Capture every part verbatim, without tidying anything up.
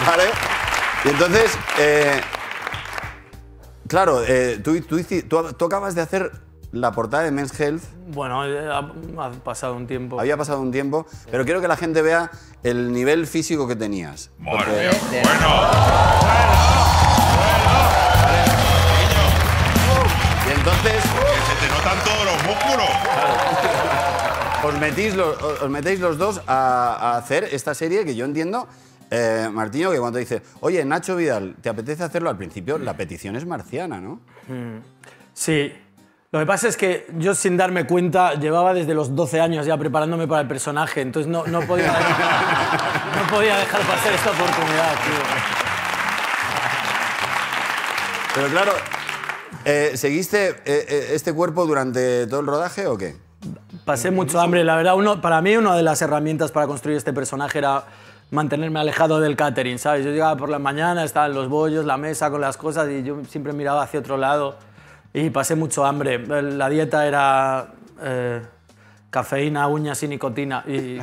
¿Vale? Y entonces, eh, claro, eh, tú, tú, tú, tú acabas de hacer la portada de Men's Health. Bueno, ha, ha pasado un tiempo. Había pasado un tiempo, pero quiero que la gente vea el nivel físico que tenías. Madre mía, bueno. Bueno. Y entonces... Que se te notan todos los músculos. Os metís los, os metéis los dos a, a hacer esta serie que yo entiendo, eh, Martiño, que cuando dice, oye, Nacho Vidal, ¿te apetece hacerlo? Al principio la petición es marciana, ¿no? Sí. Lo que pasa es que yo, sin darme cuenta, llevaba desde los doce años ya preparándome para el personaje, entonces no, no, podía, no podía dejar pasar esta oportunidad, tío. Pero claro, eh, ¿seguiste eh, eh, este cuerpo durante todo el rodaje o qué? Pasé mucho hambre, la verdad. Uno, para mí, una de las herramientas para construir este personaje era mantenerme alejado del catering, ¿sabes? Yo llegaba por la mañana, estaban los bollos, la mesa con las cosas y yo siempre miraba hacia otro lado y pasé mucho hambre. La dieta era eh, cafeína, uñas y nicotina. Y,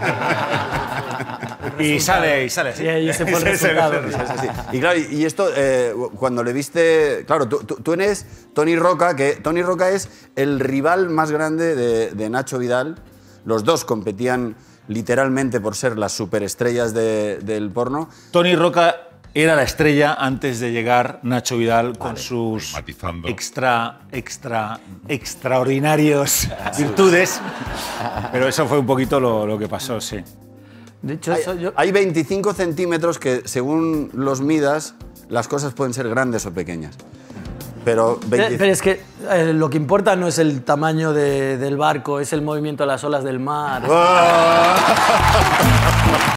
y sale, y sale. Sí. Y, y ese fue el resultado. Sí, sí, sí. Y claro, y esto, eh, cuando le viste... Claro, tú, tú, tú eres Toni Roca, que Toni Roca es el rival más grande de, de Nacho Vidal. Los dos competían literalmente por ser las superestrellas de, del porno. Toni Roca era la estrella antes de llegar Nacho Vidal con vale. sus Matizando. extra, extra, extraordinarios virtudes. Pero eso fue un poquito lo, lo que pasó, sí. De hecho, hay, eso yo... hay veinticinco centímetros que, según los midas, las cosas pueden ser grandes o pequeñas. Pero, veinte... pero es que eh, lo que importa no es el tamaño de, del barco, es el movimiento de las olas del mar.